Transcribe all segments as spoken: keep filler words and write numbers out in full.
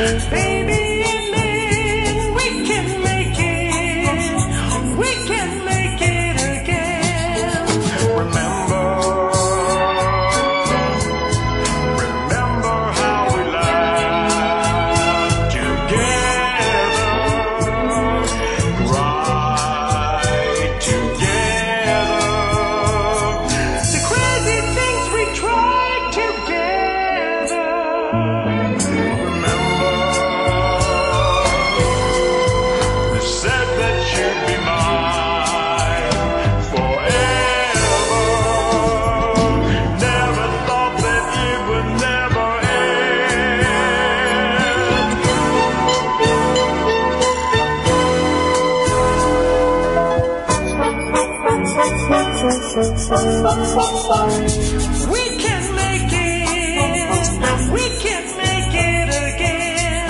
Baby, and then we can make it. We can make it again. Remember, remember how we laughed together, right together. The crazy things we tried together. Remember, you said that you'd be mine forever. Never thought that it would never end. We can make it. We can make it again.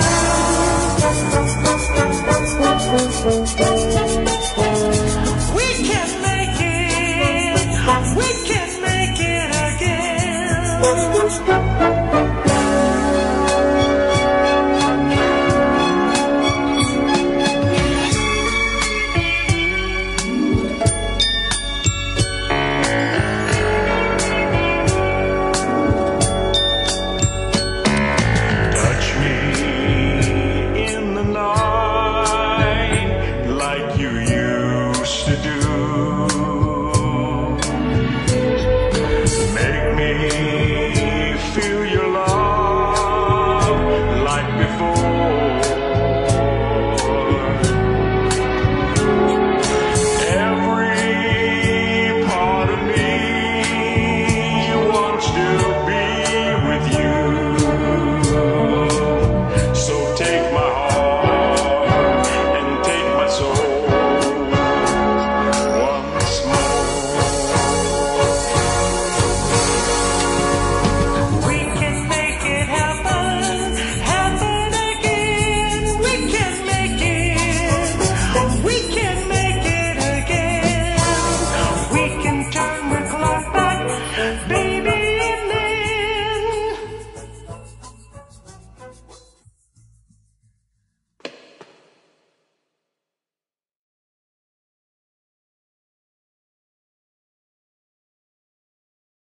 We can make it. We can make it again. Touch me in the night like you used to do. Make me feel your love like before.